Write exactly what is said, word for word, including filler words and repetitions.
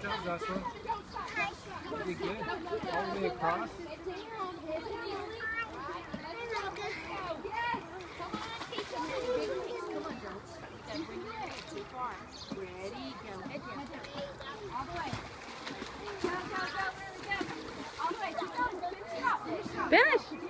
job, Joshua. Pretty good. All the way across. Ready, go. Head down. All the way. Go, go, go. Really go. All the way. Keep going. Finish it up. Finish it up. Finish.